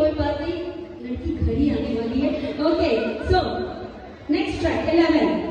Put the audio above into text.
कोई बात नहीं, लड़की घर ही आने वाली है. Okay, so next track 11.